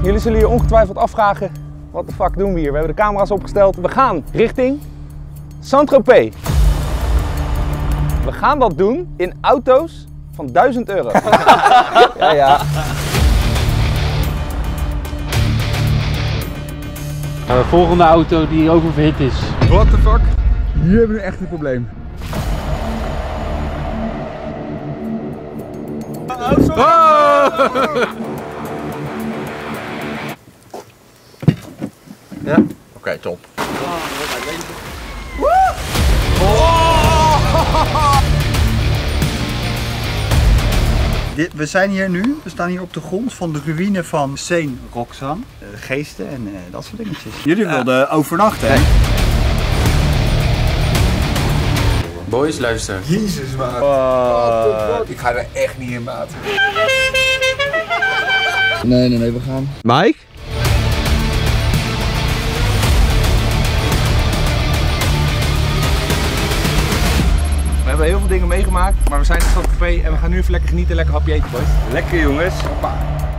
jullie zullen je ongetwijfeld afvragen, wat de fuck doen we hier? We hebben de camera's opgesteld. We gaan richting Saint-Tropez. We gaan dat doen in auto's van 1000 euro. Ja, ja. Volgende auto die oververhit is. What the fuck? Hier hebben we echt een probleem. Ja? Oké, top. We zijn hier nu, we staan hier op de grond van de ruïne van Saint Roxane. Geesten en dat soort dingetjes. Jullie wilden overnachten, hè? Boys, luister. Jezus, maat. Ik ga er echt niet in, maat. Nee, we gaan. Mike? We hebben heel veel dingen meegemaakt, maar we zijn in Saint-Tropez en we gaan nu even lekker genieten, lekker hapje eten, boys. Lekker jongens. Hoppa.